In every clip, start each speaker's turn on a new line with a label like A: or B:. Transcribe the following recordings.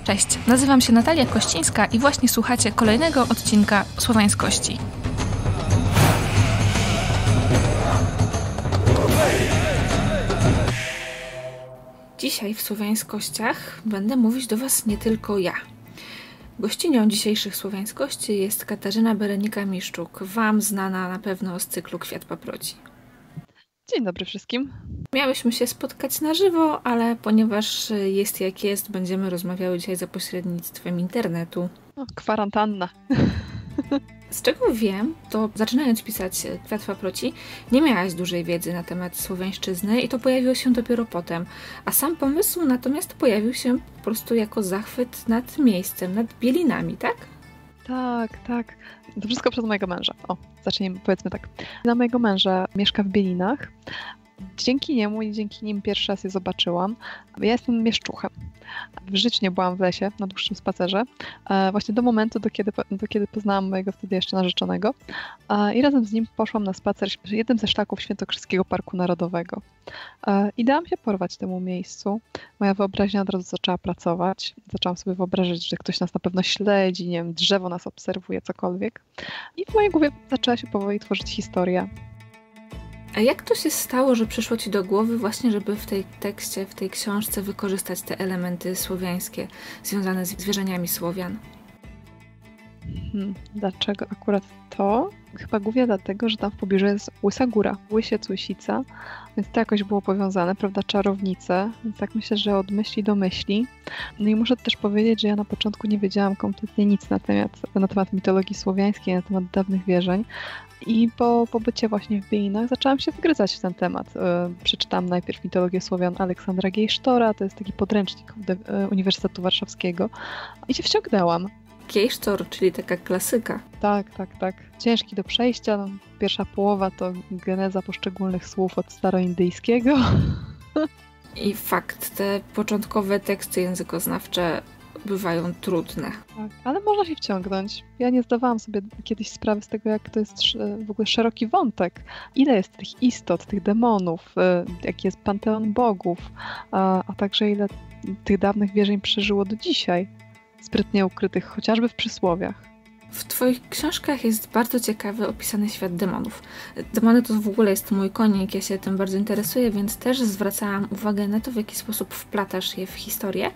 A: Cześć, nazywam się Natalia Kościńska i właśnie słuchacie kolejnego odcinka Słowiańskości. Dzisiaj w Słowiańskościach będę mówić do Was nie tylko ja. Gościnią dzisiejszych Słowiańskości jest Katarzyna Berenika-Miszczuk, Wam znana na pewno z cyklu Kwiat Paproci.
B: Dzień dobry wszystkim.
A: Miałyśmy się spotkać na żywo, ale ponieważ jest jak jest, będziemy rozmawiały dzisiaj za pośrednictwem internetu.
B: Kwarantanna.
A: Z czego wiem, to zaczynając pisać Kwiat Paproci, nie miałaś dużej wiedzy na temat słowiańszczyzny i to pojawiło się dopiero potem. A sam pomysł natomiast pojawił się po prostu jako zachwyt nad miejscem, nad Bielinami, tak?
B: Tak. To wszystko przez mojego męża. Zacznijmy, powiedzmy tak. Na mojego męża mieszka w Bielinach. Dzięki niemu i dzięki nim pierwszy raz je zobaczyłam. Ja jestem mieszczuchem. W życiu nie byłam w lesie na dłuższym spacerze. Właśnie do momentu, do kiedy poznałam mojego wtedy jeszcze narzeczonego. I razem z nim poszłam na spacer w jednym ze szlaków Świętokrzyskiego Parku Narodowego. I dałam się porwać temu miejscu. Moja wyobraźnia od razu zaczęła pracować. Zaczęłam sobie wyobrażać, że ktoś nas na pewno śledzi, nie wiem, drzewo nas obserwuje, cokolwiek. I w mojej głowie zaczęła się powoli tworzyć historia.
A: A jak to się stało, że przyszło Ci do głowy właśnie, żeby w tej tekście, w tej książce wykorzystać te elementy słowiańskie związane z wierzeniami Słowian?
B: Dlaczego akurat to? Chyba głównie dlatego, że tam w pobliżu jest Łysa Góra, Łysiec, Łysica, więc to jakoś było powiązane, prawda, czarownice, więc tak myślę, że od myśli do myśli. No i muszę też powiedzieć, że ja na początku nie wiedziałam kompletnie nic na temat mitologii słowiańskiej, na temat dawnych wierzeń. I po pobycie właśnie w Bielinach zaczęłam się wgryzać w ten temat. Przeczytałam najpierw mitologię Słowian Aleksandra Gejsztora, to jest taki podręcznik Uniwersytetu Warszawskiego i się wciągnęłam.
A: Gejsztor, czyli taka klasyka.
B: Tak. Ciężki do przejścia. No, pierwsza połowa to geneza poszczególnych słów od staroindyjskiego.
A: I fakt, te początkowe teksty językoznawcze bywają trudne.
B: Tak, ale można się wciągnąć. Ja nie zdawałam sobie kiedyś sprawy z tego, jak to jest w ogóle szeroki wątek. Ile jest tych istot, tych demonów, jaki jest panteon bogów, a także ile tych dawnych wierzeń przeżyło do dzisiaj, sprytnie ukrytych chociażby w przysłowiach.
A: W Twoich książkach jest bardzo ciekawy opisany świat demonów. Demony to w ogóle jest mój konik, ja się tym bardzo interesuję, więc też zwracałam uwagę na to, w jaki sposób wplatasz je w historię.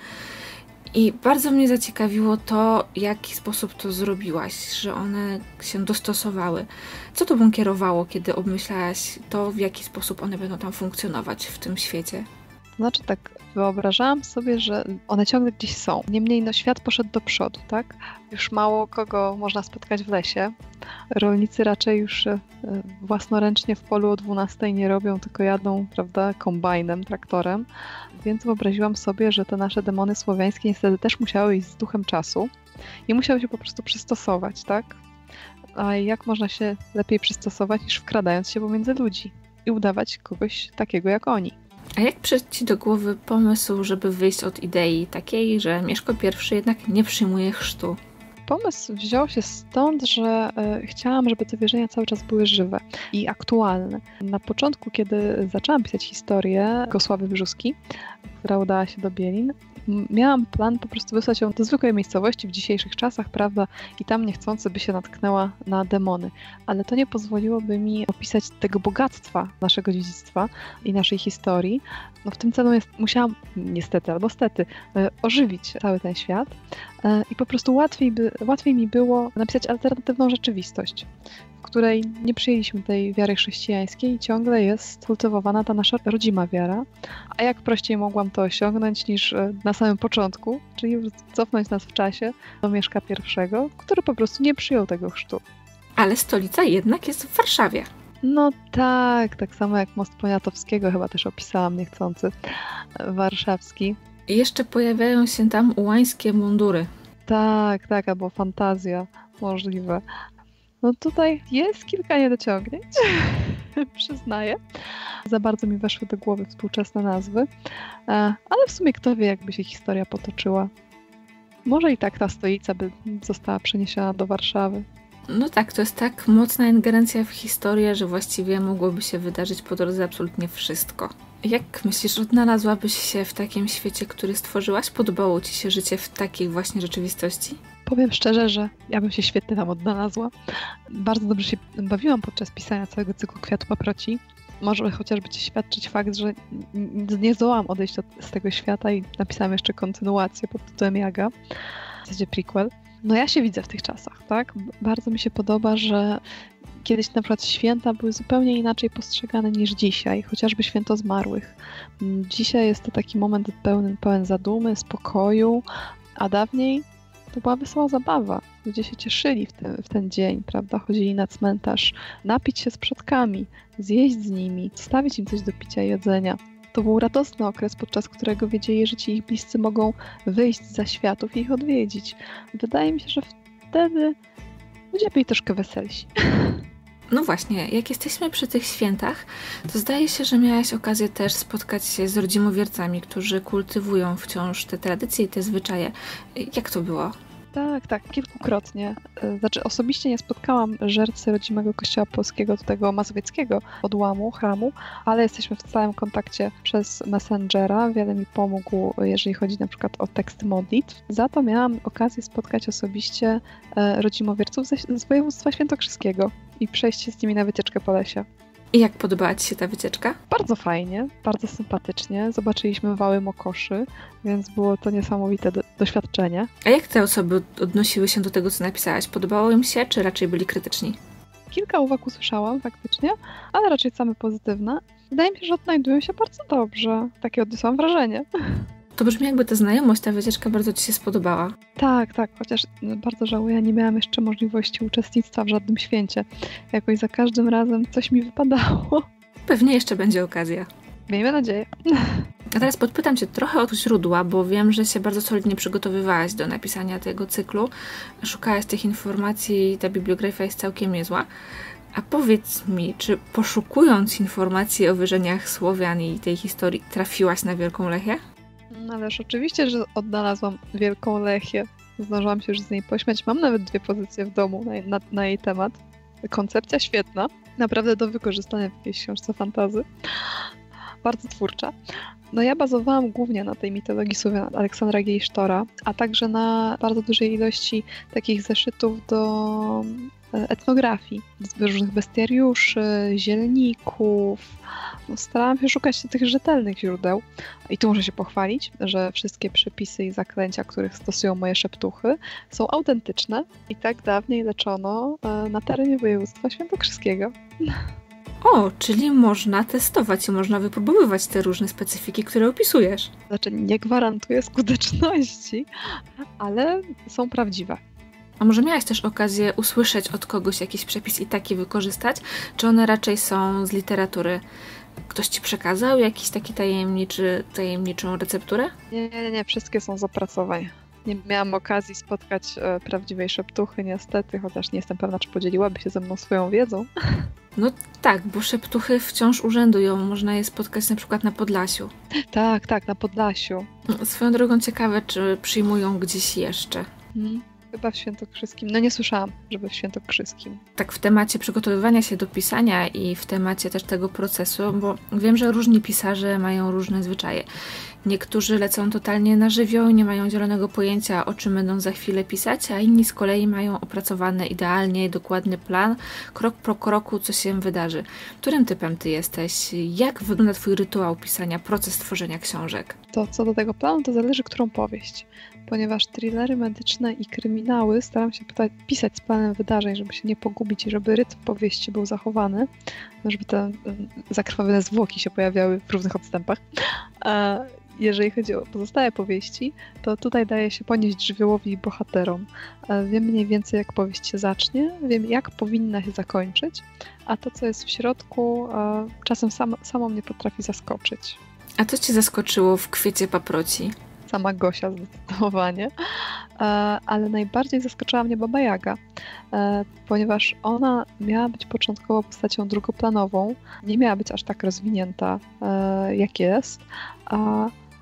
A: I bardzo mnie zaciekawiło to, w jaki sposób to zrobiłaś, że one się dostosowały. Co tobą kierowało, kiedy obmyślałaś to, w jaki sposób one będą tam funkcjonować w tym świecie?
B: Znaczy tak, wyobrażałam sobie, że one ciągle gdzieś są. Niemniej świat poszedł do przodu, tak? Już mało kogo można spotkać w lesie. Rolnicy raczej już własnoręcznie w polu o 12 nie robią, tylko jadą, prawda, kombajnem, traktorem. Więc wyobraziłam sobie, że te nasze demony słowiańskie niestety też musiały iść z duchem czasu i musiały się po prostu przystosować, tak? A jak można się lepiej przystosować, niż wkradając się pomiędzy ludzi i udawać kogoś takiego jak oni?
A: A jak przyszedł Ci do głowy pomysł, żeby wyjść od idei takiej, że Mieszko I jednak nie przyjmuje chrztu?
B: Pomysł wziął się stąd, że chciałam, żeby te wierzenia cały czas były żywe i aktualne. Na początku, kiedy zaczęłam pisać historię Gosławy Brzuski, która udała się do Bielin, miałam plan po prostu wysłać ją do zwykłej miejscowości w dzisiejszych czasach, prawda, i tam niechcący by się natknęła na demony. Ale to nie pozwoliłoby mi opisać tego bogactwa naszego dziedzictwa i naszej historii. No w tym celu musiałam, niestety albo stety, ożywić cały ten świat i po prostu łatwiej mi było napisać alternatywną rzeczywistość, w której nie przyjęliśmy tej wiary chrześcijańskiej i ciągle jest kultywowana ta nasza rodzima wiara. A jak prościej mogłam to osiągnąć niż na samym początku, czyli cofnąć nas w czasie do Mieszka I, który po prostu nie przyjął tego chrztu.
A: Ale stolica jednak jest w Warszawie.
B: No tak samo jak most Poniatowskiego chyba też opisałam niechcący, warszawski.
A: I jeszcze pojawiają się tam ułańskie mundury.
B: Tak, albo fantazja, możliwe. No tutaj jest kilka niedociągnięć, przyznaję. Za bardzo mi weszły do głowy współczesne nazwy, ale w sumie kto wie, jakby się historia potoczyła. Może i tak ta stolica by została przeniesiona do Warszawy.
A: No tak, to jest tak mocna ingerencja w historię, że właściwie mogłoby się wydarzyć po drodze absolutnie wszystko. Jak myślisz, odnalazłabyś się w takim świecie, który stworzyłaś? Podobało ci się życie w takiej właśnie rzeczywistości?
B: Powiem szczerze, że ja bym się świetnie tam odnalazła. Bardzo dobrze się bawiłam podczas pisania całego cyklu Kwiatu Paproci. Może chociażby ci świadczyć fakt, że nie zdołałam odejść z tego świata i napisałam jeszcze kontynuację pod tytułem Jaga, w zasadzie prequel. No ja się widzę w tych czasach, tak? Bardzo mi się podoba, że kiedyś na przykład święta były zupełnie inaczej postrzegane niż dzisiaj, chociażby święto zmarłych. Dzisiaj jest to taki moment pełen zadumy, spokoju, a dawniej to była wesoła zabawa. Ludzie się cieszyli w ten dzień, prawda? Chodzili na cmentarz, napić się z przodkami, zjeść z nimi, stawić im coś do picia i jedzenia. To był radosny okres, podczas którego wiedzieli, że ci ich bliscy mogą wyjść zza światów i ich odwiedzić. Wydaje mi się, że wtedy ludzie byli troszkę weselsi.
A: No właśnie, jak jesteśmy przy tych świętach, to zdaje się, że miałaś okazję też spotkać się z rodzimowiercami, którzy kultywują wciąż te tradycje i te zwyczaje. Jak to było?
B: Tak, kilkukrotnie. Znaczy osobiście nie spotkałam żercy rodzimego kościoła polskiego, do tego mazowieckiego odłamu, chramu, ale jesteśmy w stałym kontakcie przez Messengera. Wiele mi pomógł, jeżeli chodzi na przykład o teksty modlitw. Za to miałam okazję spotkać osobiście rodzimowierców z województwa świętokrzyskiego i przejść się z nimi na wycieczkę po lesie.
A: I jak podobała ci się ta wycieczka?
B: Bardzo fajnie, bardzo sympatycznie. Zobaczyliśmy wały mokoszy, więc było to niesamowite doświadczenie.
A: A jak te osoby odnosiły się do tego, co napisałaś? Podobało im się, czy raczej byli krytyczni?
B: Kilka uwag usłyszałam faktycznie, ale raczej same pozytywne. Wydaje mi się, że odnajdują się bardzo dobrze. Takie odniosłam wrażenie.
A: To brzmi jakby ta znajomość, ta wycieczka bardzo ci się spodobała.
B: Tak, chociaż bardzo żałuję, nie miałam jeszcze możliwości uczestnictwa w żadnym święcie. Jakoś za każdym razem coś mi wypadało.
A: Pewnie jeszcze będzie okazja.
B: Miejmy nadzieję.
A: A teraz podpytam cię trochę o źródła, bo wiem, że się bardzo solidnie przygotowywałaś do napisania tego cyklu. Szukałaś tych informacji, ta bibliografia jest całkiem niezła. A powiedz mi, czy poszukując informacji o wyrzeniach Słowian i tej historii, trafiłaś na Wielką Lechię?
B: Ależ oczywiście, że odnalazłam Wielką Lechię. Zdążyłam się już z niej pośmiać. Mam nawet 2 pozycje w domu na jej temat. Koncepcja świetna. Naprawdę do wykorzystania w jakiejś książce fantasy. Bardzo twórcza. No ja bazowałam głównie na tej mitologii Słowian Aleksandra Geisztora, a także na bardzo dużej ilości takich zeszytów do etnografii, z różnych bestiariuszy, zielników. No, starałam się szukać tych rzetelnych źródeł i tu muszę się pochwalić, że wszystkie przepisy i zaklęcia, których stosują moje szeptuchy, są autentyczne i tak dawniej leczono na terenie województwa świętokrzyskiego.
A: O, czyli można testować i można wypróbowywać te różne specyfiki, które opisujesz.
B: Znaczy nie gwarantuję skuteczności, ale są prawdziwe.
A: A może miałaś też okazję usłyszeć od kogoś jakiś przepis i taki wykorzystać? Czy one raczej są z literatury? Ktoś ci przekazał jakiś taki tajemniczą recepturę?
B: Nie, wszystkie są z opracowań. Nie miałam okazji spotkać prawdziwej szeptuchy niestety, chociaż nie jestem pewna, czy podzieliłaby się ze mną swoją wiedzą.
A: No tak, bo szeptuchy wciąż urzędują. Można je spotkać na przykład na Podlasiu.
B: Tak, na Podlasiu.
A: Swoją drogą ciekawe, czy przyjmują gdzieś jeszcze.
B: Chyba w Świętokrzyskim. No nie słyszałam, żeby w Świętokrzyskim.
A: Tak w temacie przygotowywania się do pisania i w temacie też tego procesu, bo wiem, że różni pisarze mają różne zwyczaje. Niektórzy lecą totalnie na żywioł i nie mają zielonego pojęcia, o czym będą za chwilę pisać, a inni z kolei mają opracowany idealnie i dokładny plan, krok po kroku, co się wydarzy. Którym typem ty jesteś? Jak wygląda twój rytuał pisania, proces tworzenia książek?
B: To co do tego planu, to zależy, którą powieść. Ponieważ thrillery medyczne i kryminały staram się pisać z planem wydarzeń, żeby się nie pogubić i żeby rytm powieści był zachowany, żeby te zakrwawione zwłoki się pojawiały w różnych odstępach. Jeżeli chodzi o pozostałe powieści, to tutaj daje się ponieść żywiołowi i bohaterom. Wiem mniej więcej, jak powieść się zacznie, wiem, jak powinna się zakończyć, a to, co jest w środku, czasem samo mnie potrafi zaskoczyć.
A: A co cię zaskoczyło w Kwiecie Paproci?
B: Sama Gosia zdecydowanie, ale najbardziej zaskoczyła mnie Baba Jaga, ponieważ ona miała być początkowo postacią drugoplanową, nie miała być aż tak rozwinięta, jak jest,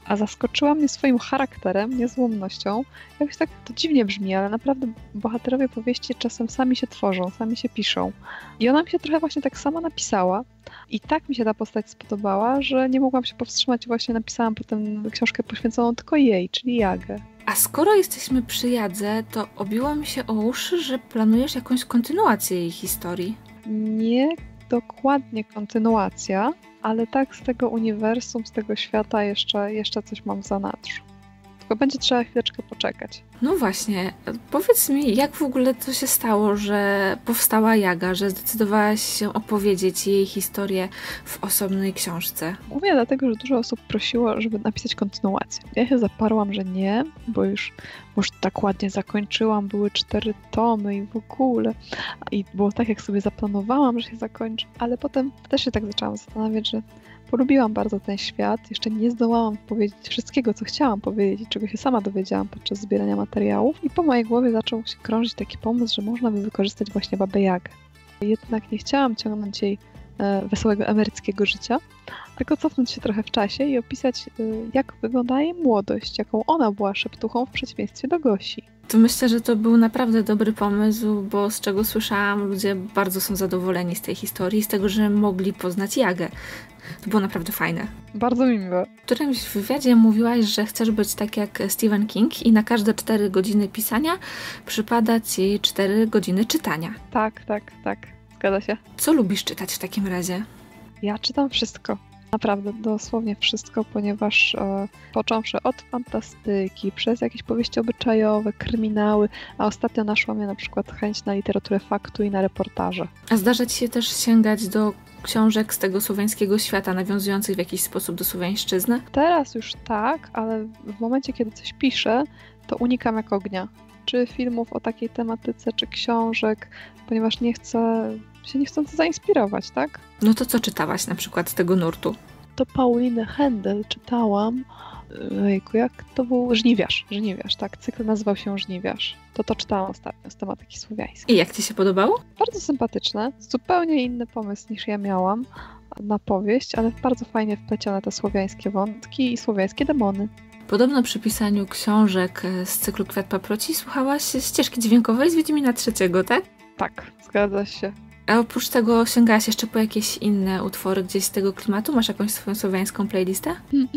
B: a zaskoczyła mnie swoim charakterem, niezłomnością. Jakoś tak to dziwnie brzmi, ale naprawdę bohaterowie powieści czasem sami się tworzą, sami się piszą. I ona mi się trochę właśnie tak sama napisała. I tak mi się ta postać spodobała, że nie mogłam się powstrzymać i właśnie napisałam potem książkę poświęconą tylko jej, czyli Jagę.
A: A skoro jesteśmy przy Jadze, to obiło mi się o uszy, że planujesz jakąś kontynuację jej historii.
B: Nie dokładnie kontynuacja, ale tak z tego uniwersum, z tego świata jeszcze coś mam w zanadrzu. Tylko będzie trzeba chwileczkę poczekać.
A: No właśnie, powiedz mi, jak w ogóle to się stało, że powstała Jaga, że zdecydowałaś się opowiedzieć jej historię w osobnej książce?
B: Głównie dlatego, że dużo osób prosiło, żeby napisać kontynuację. Ja się zaparłam, że nie, bo już tak ładnie zakończyłam, były 4 tomy i w ogóle. I było tak, jak sobie zaplanowałam, że się zakończy, ale potem też się tak zaczęłam zastanawiać, że polubiłam bardzo ten świat, jeszcze nie zdołałam powiedzieć wszystkiego, co chciałam powiedzieć, czego się sama dowiedziałam podczas zbierania materiałów i po mojej głowie zaczął się krążyć taki pomysł, że można by wykorzystać właśnie Babę Jagę. Jednak nie chciałam ciągnąć jej wesołego emeryckiego życia, tylko cofnąć się trochę w czasie i opisać, jak wygląda jej młodość, jaką ona była szeptuchą w przeciwieństwie do Gosi.
A: To myślę, że to był naprawdę dobry pomysł, bo z czego słyszałam, ludzie bardzo są zadowoleni z tej historii, z tego, że mogli poznać Jagę. To było naprawdę fajne.
B: Bardzo mi miłe.
A: W którymś wywiadzie mówiłaś, że chcesz być tak jak Stephen King i na każde 4 godziny pisania przypada ci 4 godziny czytania.
B: Tak. Zgadza się.
A: Co lubisz czytać w takim razie?
B: Ja czytam wszystko. Naprawdę, dosłownie wszystko, ponieważ począwszy od fantastyki, przez jakieś powieści obyczajowe, kryminały, a ostatnio naszła mnie na przykład chęć na literaturę faktu i na reportaże.
A: A zdarza ci się też sięgać do książek z tego słowiańskiego świata, nawiązujących w jakiś sposób do słowiańszczyzny?
B: Teraz już tak, ale w momencie, kiedy coś piszę, to unikam jak ognia. Czy filmów o takiej tematyce, czy książek, ponieważ nie chcę się niechcący zainspirować, tak?
A: No to co czytałaś na przykład z tego nurtu?
B: To Paulinę Händel czytałam. Ojejku, jak to był? Żniwiarz, tak. Cykl nazywał się Żniwiarz. To czytałam ostatnio z tematyki słowiańskiej.
A: I jak ci się podobało?
B: Bardzo sympatyczne. Zupełnie inny pomysł niż ja miałam na powieść, ale bardzo fajnie wplecione te słowiańskie wątki i słowiańskie demony.
A: Podobno przy pisaniu książek z cyklu Kwiat Paproci słuchałaś ścieżki dźwiękowej z Wiedźmina III, tak?
B: Tak, zgadza się.
A: A oprócz tego sięgałaś jeszcze po jakieś inne utwory gdzieś z tego klimatu? Masz jakąś swoją słowiańską playlistę?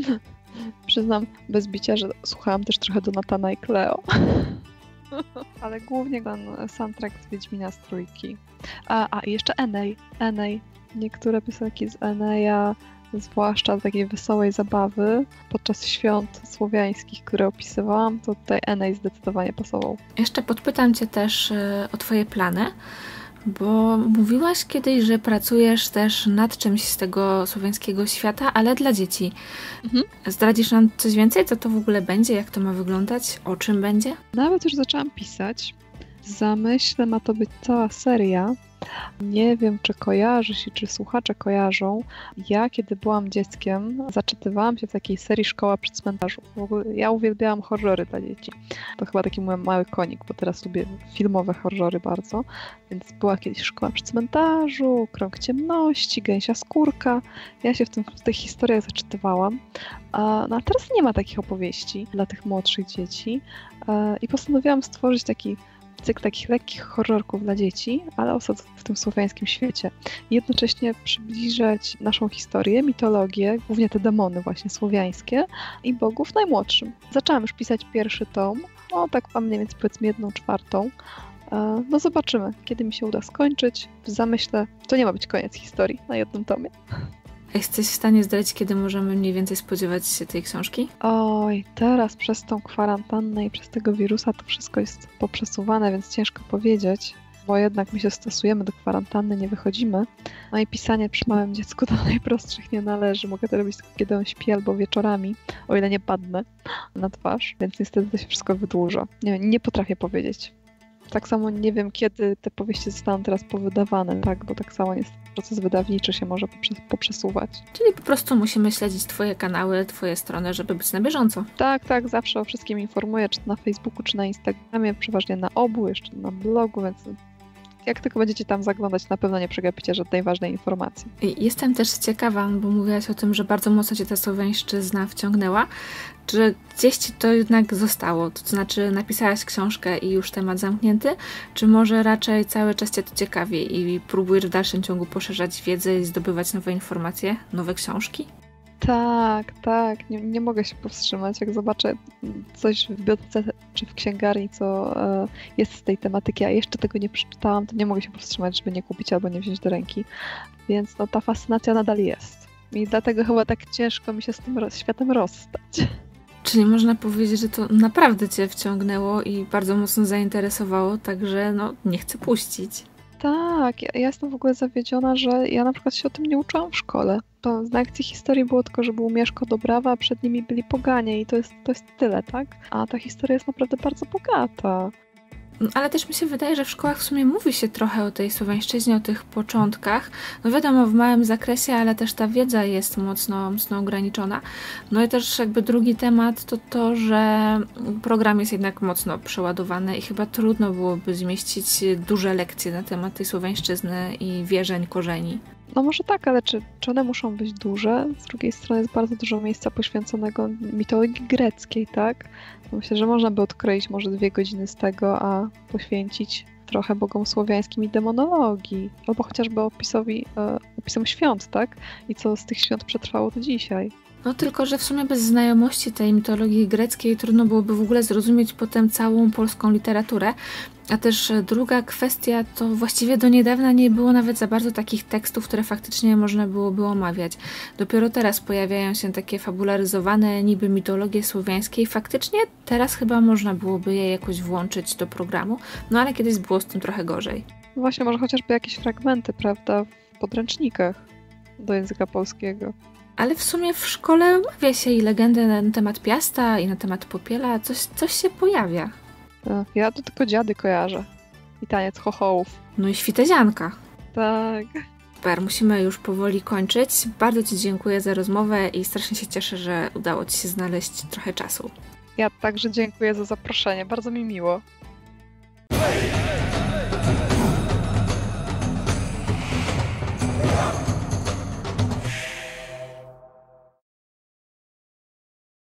B: Przyznam bez bicia, że słuchałam też trochę Donatana i Cleo. Ale głównie ten soundtrack z Wiedźmina z trójki. I jeszcze Enei. Niektóre piosenki z Eneja, zwłaszcza takiej wesołej zabawy podczas świąt słowiańskich, które opisywałam, to tutaj Enej zdecydowanie pasował.
A: Jeszcze podpytam cię też o twoje plany, bo mówiłaś kiedyś, że pracujesz też nad czymś z tego słowiańskiego świata, ale dla dzieci. Zdradzisz nam coś więcej? Co to w ogóle będzie? Jak to ma wyglądać? O czym będzie?
B: Nawet już zaczęłam pisać. W zamyśle ma to być cała seria. Nie wiem, czy kojarzysz i czy słuchacze kojarzą. Ja, kiedy byłam dzieckiem, zaczytywałam się w takiej serii Szkoła przy cmentarzu. W ogóle ja uwielbiałam horrory dla dzieci. To chyba taki mój mały konik, bo teraz lubię filmowe horrory bardzo. Więc była kiedyś Szkoła przy cmentarzu, Krąg ciemności, Gęsia skórka. Ja się w tych historiach zaczytywałam. No a teraz nie ma takich opowieści dla tych młodszych dzieci. I postanowiłam stworzyć taki cykl takich lekkich horrorków dla dzieci, ale osadzony w tym słowiańskim świecie. I jednocześnie przybliżać naszą historię, mitologię, głównie te demony właśnie słowiańskie i bogów najmłodszym. Zaczęłam już pisać pierwszy tom, tak mam mniej więcej powiedzmy 1/4. No zobaczymy, kiedy mi się uda skończyć. W zamyśle to nie ma być koniec historii na 1 tomie.
A: A jesteś w stanie zdradzić, kiedy możemy mniej więcej spodziewać się tej książki?
B: Oj, teraz przez tą kwarantannę i przez tego wirusa to wszystko jest poprzesuwane, więc ciężko powiedzieć, bo jednak my się stosujemy do kwarantanny, nie wychodzimy. No i pisanie przy małym dziecku do najprostszych nie należy. Mogę to robić tylko kiedy on śpi albo wieczorami, o ile nie padnę na twarz, więc niestety to się wszystko wydłuża. Nie potrafię powiedzieć. Tak samo nie wiem, kiedy te powieści zostaną teraz powydawane, tak, bo tak samo jest proces wydawniczy się może poprzesuwać.
A: Czyli po prostu musimy śledzić twoje kanały, twoje strony, żeby być na bieżąco.
B: Tak, zawsze o wszystkim informuję, czy na Facebooku, czy na Instagramie, przeważnie na obu, jeszcze na blogu, więc Jak tylko będziecie tam zaglądać, na pewno nie przegapicie żadnej ważnej informacji.
A: Jestem też ciekawa, bo mówiłaś o tym, że bardzo mocno cię ta słowiańszczyzna wciągnęła. Czy gdzieś ci to jednak zostało? To znaczy napisałaś książkę i już temat zamknięty? Czy może raczej cały czas cię to ciekawi i próbujesz w dalszym ciągu poszerzać wiedzę i zdobywać nowe informacje, nowe książki?
B: Tak. Nie mogę się powstrzymać. Jak zobaczę coś w bibliotece czy w księgarni, co jest z tej tematyki, a jeszcze tego nie przeczytałam, to nie mogę się powstrzymać, żeby nie kupić albo nie wziąć do ręki. Więc ta fascynacja nadal jest. I dlatego chyba tak ciężko mi się z tym światem rozstać.
A: Czyli można powiedzieć, że to naprawdę cię wciągnęło i bardzo mocno zainteresowało, także nie chcę puścić.
B: Tak, ja jestem w ogóle zawiedziona, że ja na przykład się o tym nie uczyłam w szkole. To z lekcji historii było tylko, że był Mieszko Dobrawa, a przed nimi byli poganie i to jest tyle, tak? A ta historia jest naprawdę bardzo bogata.
A: Ale też mi się wydaje, że w szkołach w sumie mówi się trochę o tej słowiańszczyźnie, o tych początkach. Wiadomo, w małym zakresie, ale też ta wiedza jest mocno ograniczona. I też jakby drugi temat to, że program jest jednak mocno przeładowany i chyba trudno byłoby zmieścić duże lekcje na temat tej słowiańszczyzny i wierzeń, korzeni.
B: Może tak, ale czy one muszą być duże? Z drugiej strony jest bardzo dużo miejsca poświęconego mitologii greckiej, tak? Myślę, że można by odkroić może 2 godziny z tego, a poświęcić trochę bogom słowiańskim i demonologii. Albo chociażby opisom świąt, tak? I co z tych świąt przetrwało do dzisiaj.
A: Tylko, że w sumie bez znajomości tej mitologii greckiej trudno byłoby w ogóle zrozumieć potem całą polską literaturę. A też druga kwestia, to właściwie do niedawna nie było nawet za bardzo takich tekstów, które faktycznie można byłoby omawiać. Dopiero teraz pojawiają się takie fabularyzowane niby mitologie słowiańskie i faktycznie teraz chyba można byłoby je jakoś włączyć do programu, ale kiedyś było z tym trochę gorzej.
B: Właśnie, może chociażby jakieś fragmenty, prawda, w podręcznikach do języka polskiego.
A: Ale w sumie w szkole omawia się i legendę na temat Piasta, i na temat Popiela, coś się pojawia.
B: Ja to tylko dziady kojarzę. I taniec chochołów.
A: I świtezianka.
B: Tak.
A: Super, musimy już powoli kończyć. Bardzo ci dziękuję za rozmowę i strasznie się cieszę, że udało ci się znaleźć trochę czasu.
B: Ja także dziękuję za zaproszenie, bardzo mi miło.